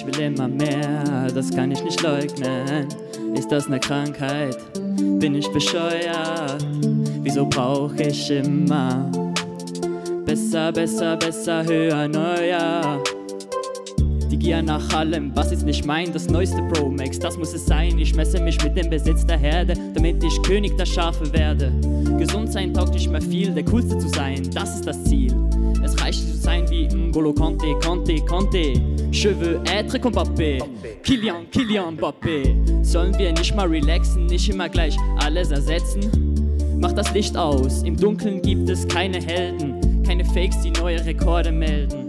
will immer mehr, das kann ich nicht leugnen. Ist das eine Krankheit? Bin ich bescheuert? Wieso brauch ich immer besser, besser, besser, höher, neuer? Die Gier nach allem, was ist nicht mein, das neueste Pro Max, das muss es sein. Ich messe mich mit dem Besitz der Herde, damit ich König der Schafe werde. Gesund sein taugt nicht mehr viel, der Coolste zu sein, das ist das Ziel. Es reicht nicht zu sein wie N'Golo Kanté, Kanté, Kanté. Je veux être comme Mbappé, Kylian, Kylian Mbappé. Sollen wir nicht mal relaxen, nicht immer gleich alles ersetzen? Mach das Licht aus, im Dunkeln gibt es keine Helden, keine Fakes, die neue Rekorde melden.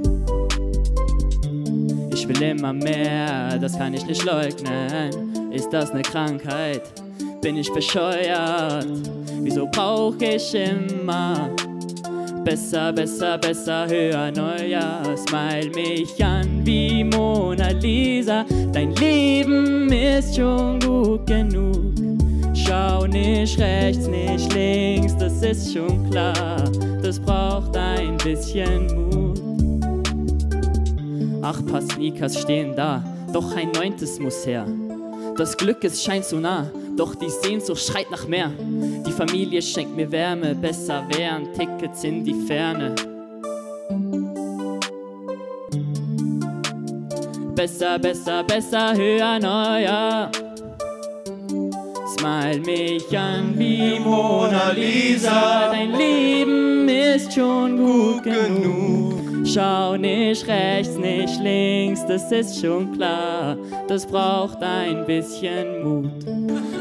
Ich will immer mehr, das kann ich nicht leugnen. Ist das eine Krankheit? Bin ich bescheuert? Wieso brauch ich immer besser, besser, besser, höher, neuer? Smile mich an wie Mona Lisa. Dein Leben ist schon gut genug. Schau nicht rechts, nicht links, das ist schon klar. Das braucht ein bisschen Mut. 8 Paar Sneakers stehen da, doch ein 9. muss her. Das Glück, es scheint so nah, doch die Sehnsucht schreit nach mehr. Die Familie schenkt mir Wärme, besser wären Tickets in die Ferne. Besser, besser, besser, höher, neuer. Smile mich an wie Mona Lisa. Dein Leben ist schon gut genug. Schau nicht rechts, nicht links, das ist schon klar. Das braucht ein bisschen Mut.